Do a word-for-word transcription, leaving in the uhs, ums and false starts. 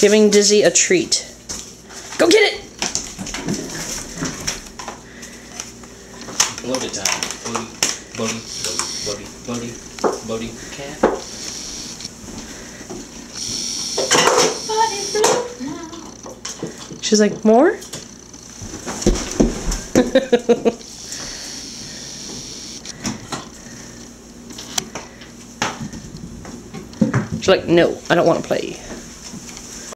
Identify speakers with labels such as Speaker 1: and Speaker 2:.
Speaker 1: Giving Dizzy a treat. Go get it!
Speaker 2: Bloated time. Bloaty, bloaty, bloaty, bloaty, bloaty, cat.
Speaker 1: She's like, more? She's like, no, I don't want to play.